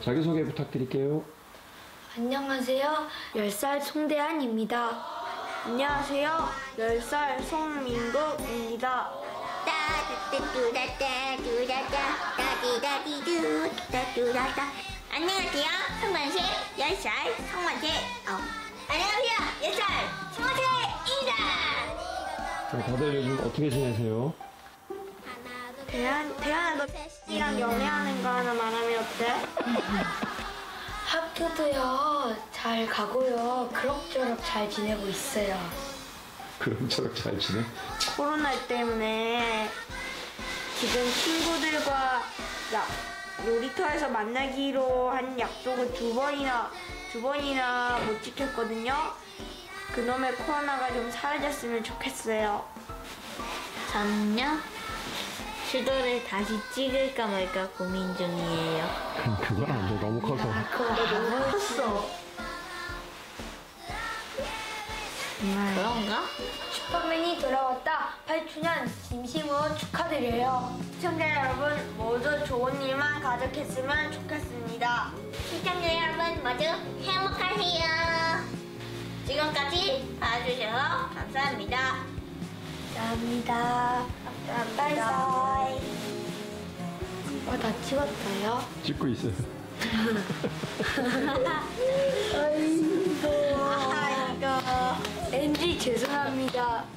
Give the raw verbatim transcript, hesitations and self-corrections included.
자기소개 부탁드릴게요. 안녕하세요. 열 살 송대한입니다. 안녕하세요. 열 살 송민국입니다. 안녕하세요. 성만세 열 살 성만세. 어. 안녕하세요. 열 살 송만세입니다. 자, 다들 요즘 어떻게 지내세요? 대한, 대한아, 너랑 연애하는 거 하나 말하면 어때? 학교도요, 잘 가고요. 그럭저럭 잘 지내고 있어요. 그럭저럭 잘 지내? 코로나 때문에 지금 친구들과 야, 놀이터에서 만나기로 한 약속을 두 번이나, 두 번이나 못 지켰거든요. 그놈의 코로나가 좀 사라졌으면 좋겠어요. 저는요, 슈도를 다시 찍을까 말까 고민 중이에요. 그건 안 돼. 너무 커서. 아, 그거 너무 컸어. 정말 그런가? 슈퍼맨이 돌아왔다. 팔 주년 진심으로 축하드려요. 시청자 여러분 모두 좋은 일만 가득했으면 좋겠습니다. 시청자 여러분 모두 행복하세요. 지금까지 봐주셔서 감사합니다. 감사합니다. 감사합니다. 바이바이. 어, 다 찍었어요? 찍고 있어요. 아이고. 아이고. 엔지 죄송합니다.